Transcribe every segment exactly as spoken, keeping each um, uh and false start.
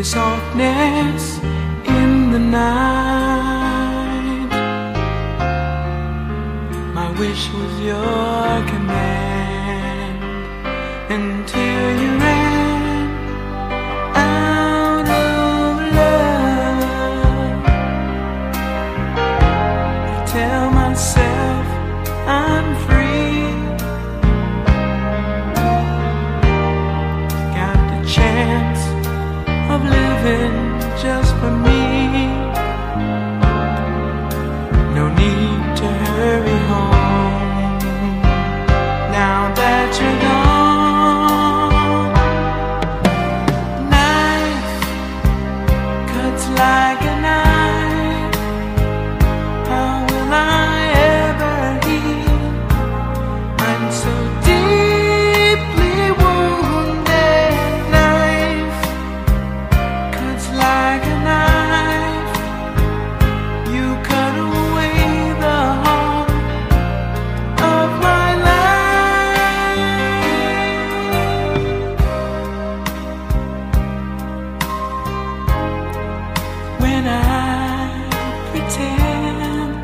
the softness in the night. My wish was your command until you ran out of love. I tell myself I'm free, got the chance of living just for me. No need to hurry home now that you're gone. Knife cuts like a knife. How will I ever heal? I'm so deeply wounded. Knife cuts like a knife. You cut away the heart of my life. When I pretend,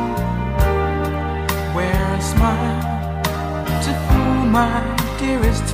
wear a smile to fool my dearest